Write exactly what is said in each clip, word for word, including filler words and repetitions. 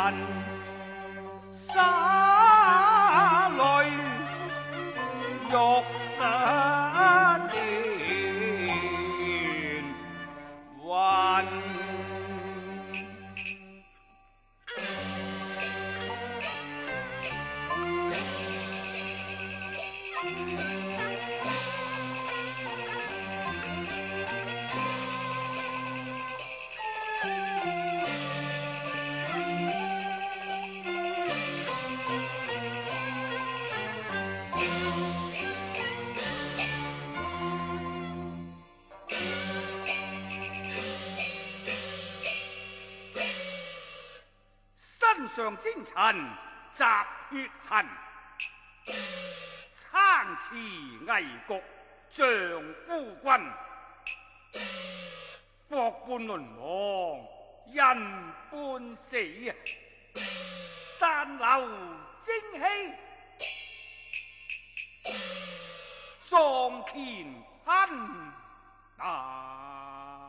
人洒淚欲得電雲。身上精塵集血痕，撐持危局像夫君。國半淪亡，人半死啊！但留精氣，壯乾坤啊！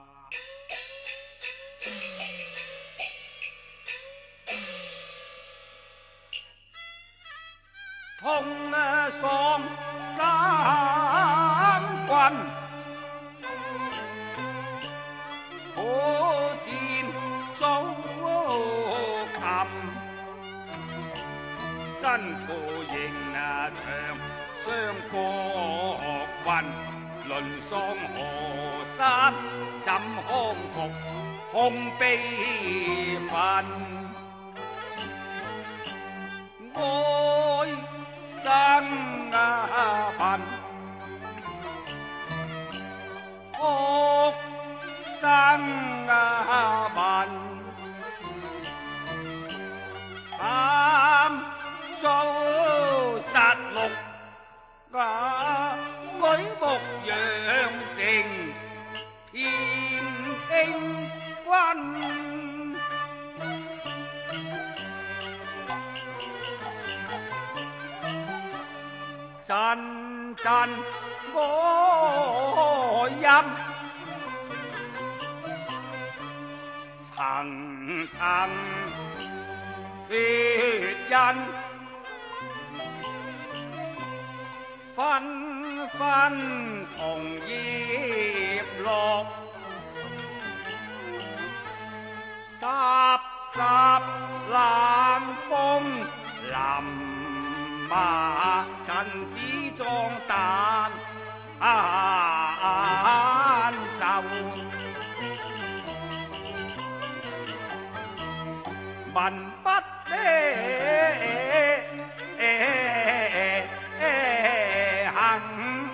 同爽三軍，火箭早擒，辛苦迎長相國運，淪喪河山怎康復？空悲憤。愛生啊貧，哭生啊貧，慘遭殺戮啊！舉目養成遍清君。陣陣哀音，層層血印，紛紛同葉落，霎霎冷風臨。馬陳子壯膽受，民不行，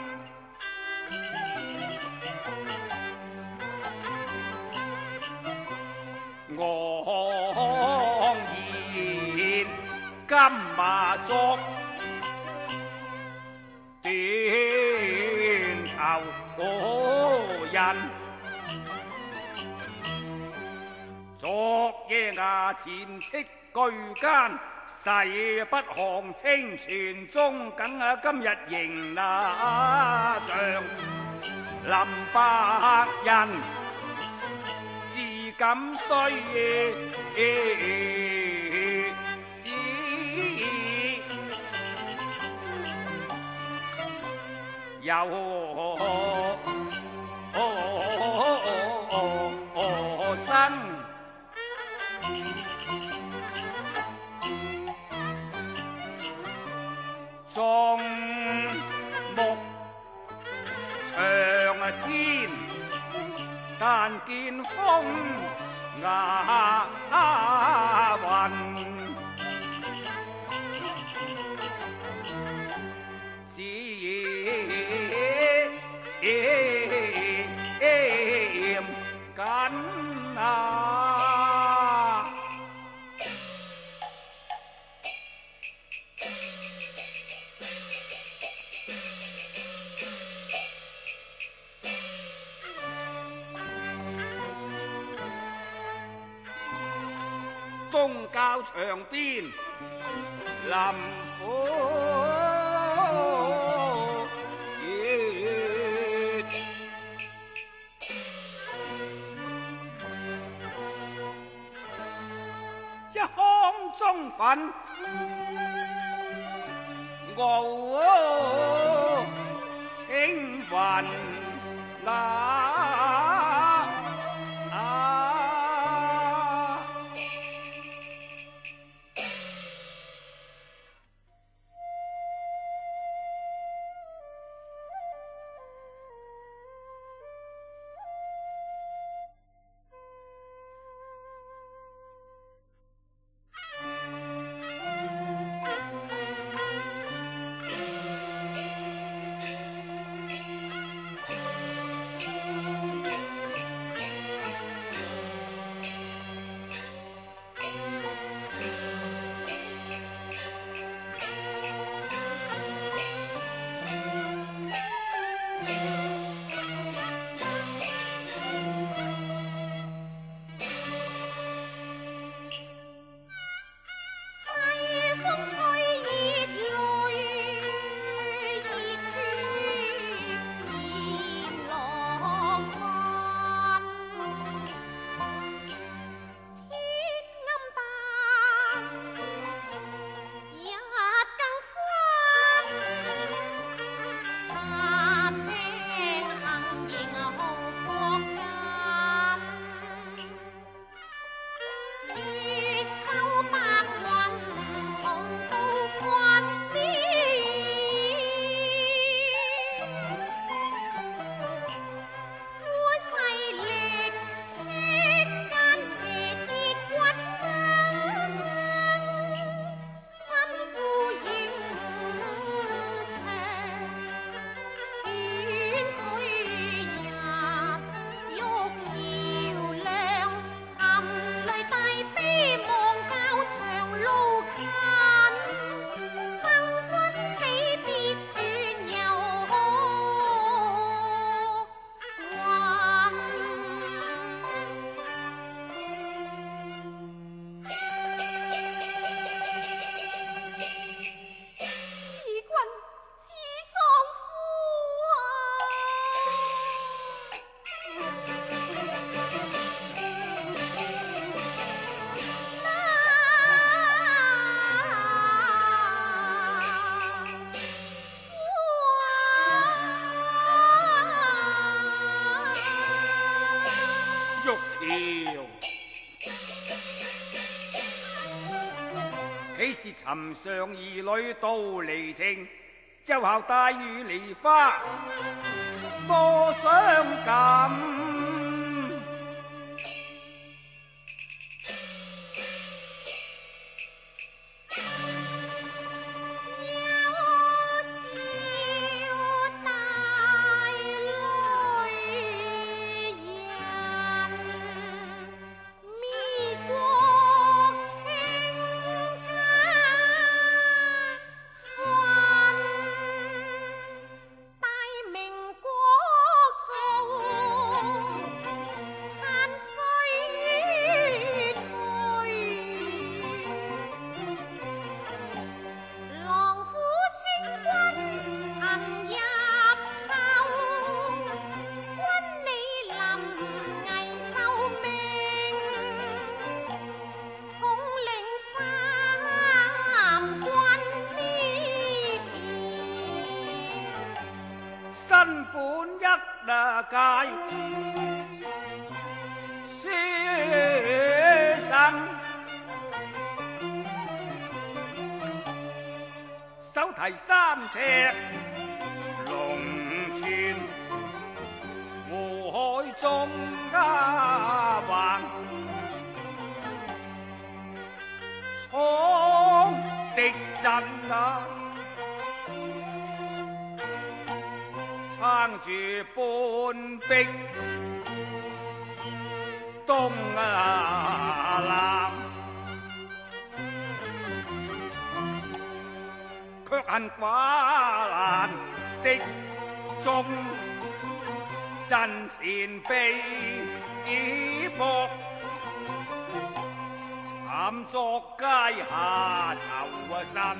昂然金馬作。斷頭人，昨夜衙前斥巨奸，誓不降清泉中梗啊！今日迎那像林百人，自感衰有生眾目長天，但見風牙雲。緊啊！東郊場邊林虎一腔分，我青云那。岂是寻常兒女到離情，又效大雨梨花多傷感。身本一介書生，手提三尺龍泉，湖海中家橫，闖敵陣啊！撐住半壁東啊南，卻恨寡難的眾陣前被迫，慘作階下囚身。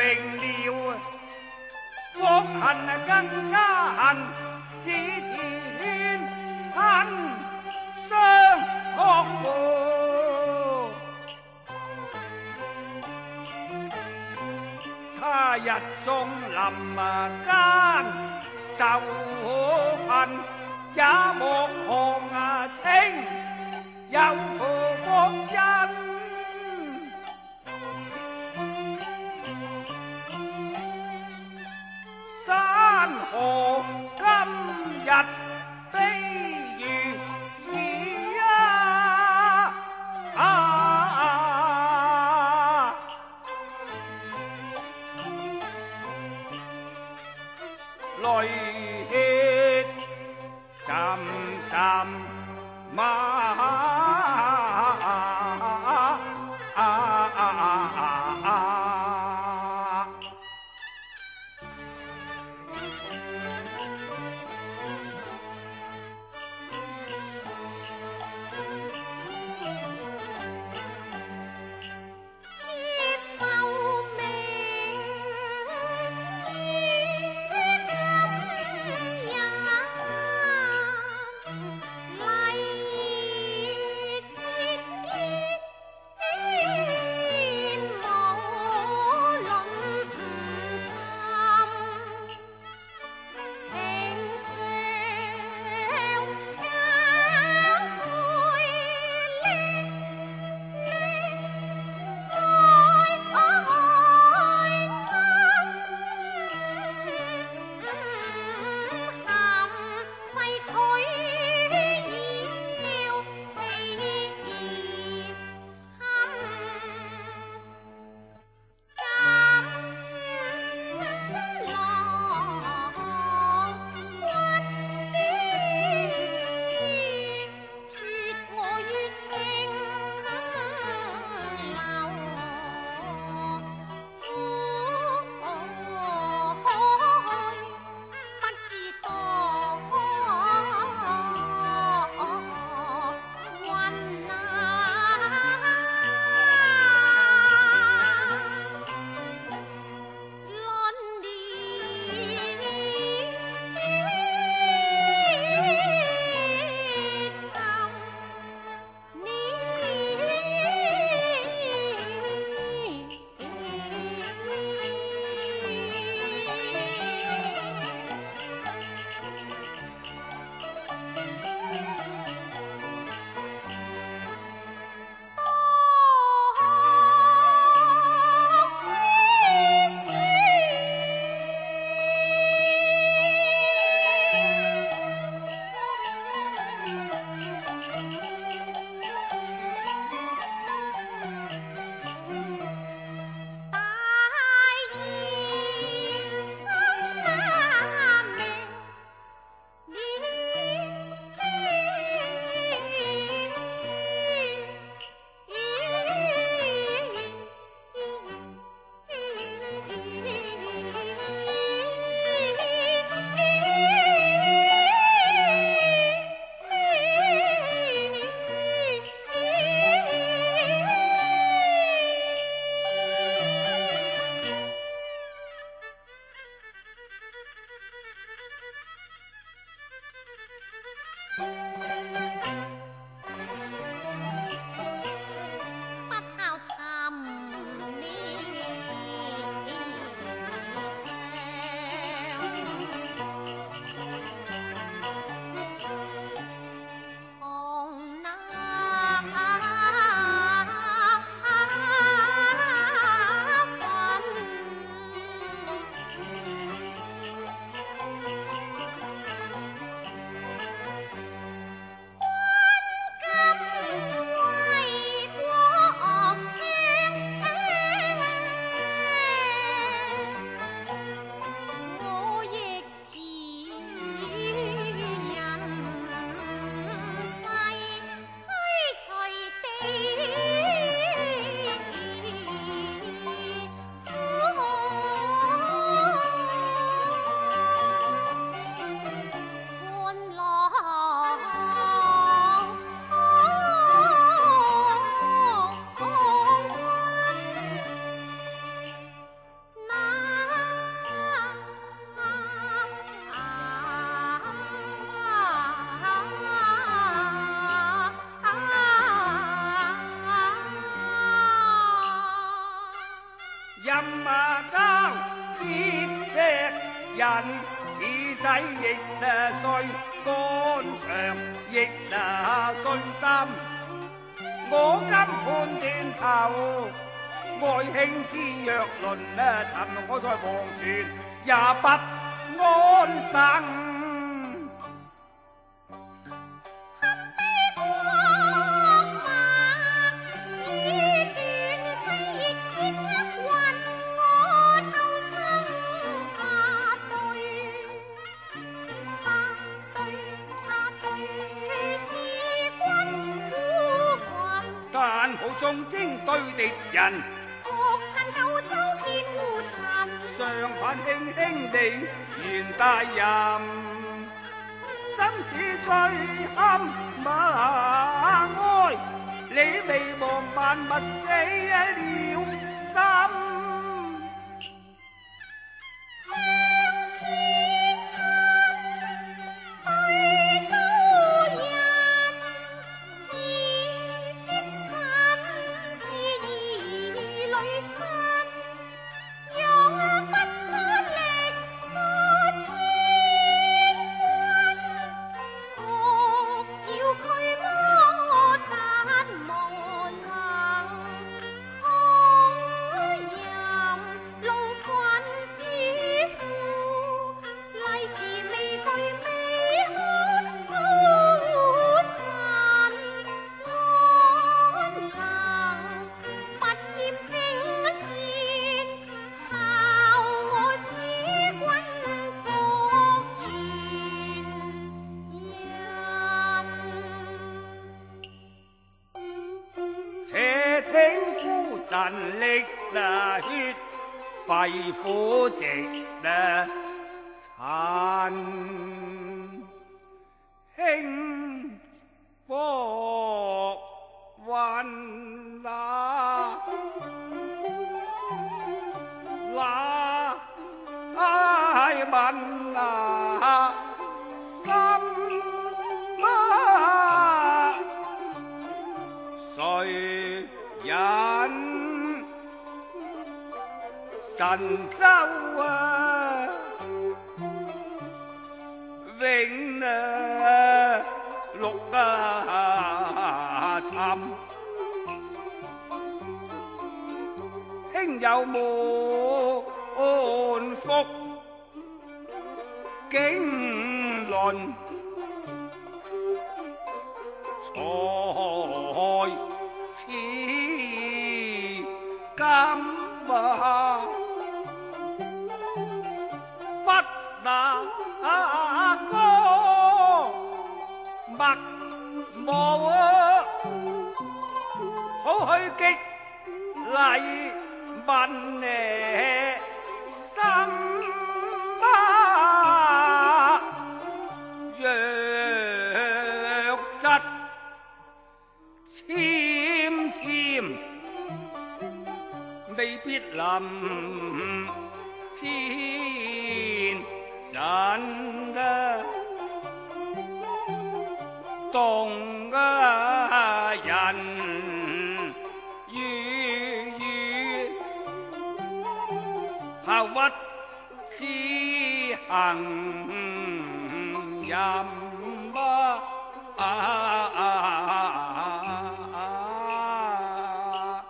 了，惡恨更加恨，只纏親相託付。他日縱臨間受困，也莫看清有負國恩。山河今日悲如此啊！啊淚血滲滲馬。 肝腸亦那信心。我今判斷頭，愛卿之若論啊，尋我在黃泉也不安生。眾精對敵人， 復恨九州見烏塵， 相反輕輕地願大任，心事最堪默哀，你未忘萬物死了心。且聽孤神力那血肺腑直那殘輕薄雲那那愛問那心啊誰人神州啊，永啊綠啊沉，輕有滿腹經綸，才似金啊！不那歌默無好去激勵問呢心啊，弱質纖纖未必臨戰陣啊，動啊人語語效屈之行任啊啊啊啊！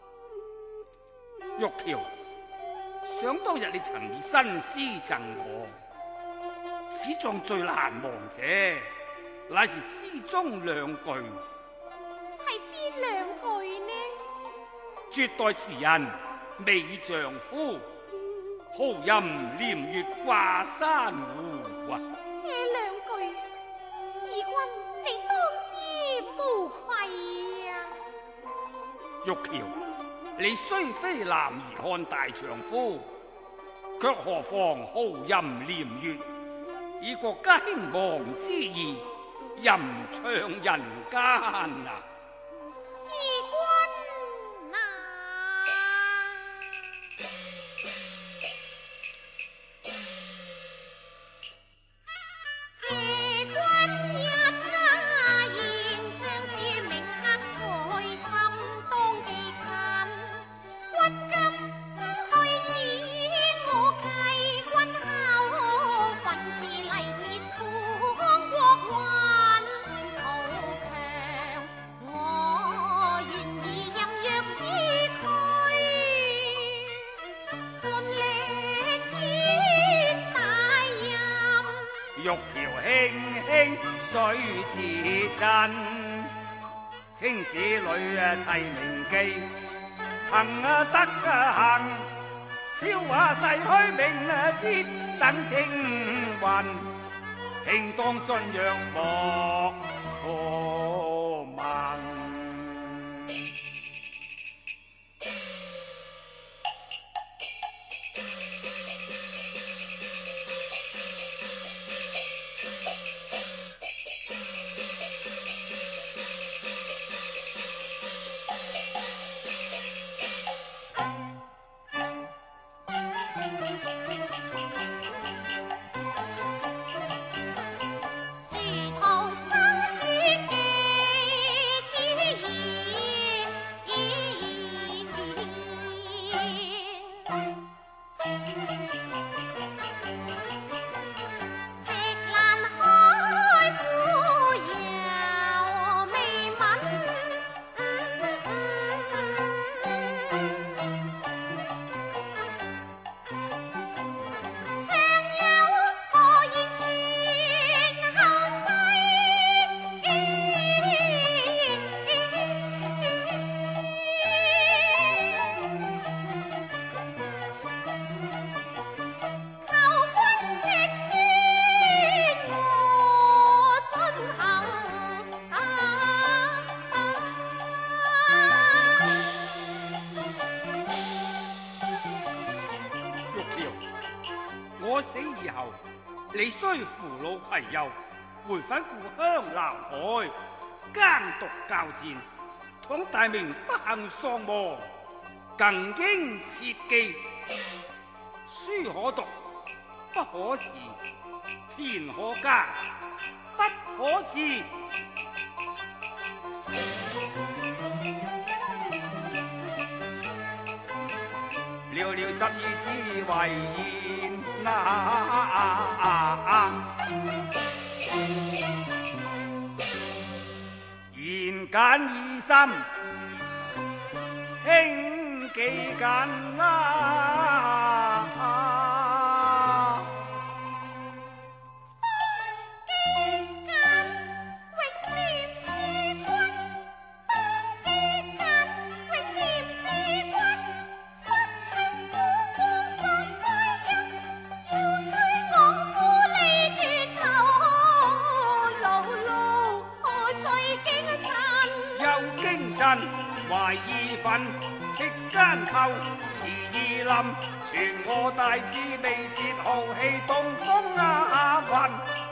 玉橋，想當日你曾以新詩贈我，此狀最難忘者，乃是詩中兩句。 係邊兩句呢？ 絕代詞人美丈夫，豪吟念月掛珊瑚啊！ 這兩句，時君你當之無愧啊！ 玉橋，你雖非男兒漢大丈夫，卻何妨豪吟念月，以國家興亡之意，吟唱人間啊！ 時君啊，這君一言將是銘刻在心當記緊，君今去矣，我繼君後，分自禮節苦。 經須自真。青史裏啊提名記，行啊得啊行，笑話逝去名啊節，等青雲，慶當盡讓莫負盟。我死以後，你須扶老攜幼，回返故鄉南海，耕讀教戰，倘大明不幸喪亡，更應切記：書可讀，不可視；田可耕，不可治。寥寥十二字為言啊，言簡意深，輕記緊啦。懷意憤，戚奸寇，詞意冧，傳我大志未捷，豪氣東風啊雲。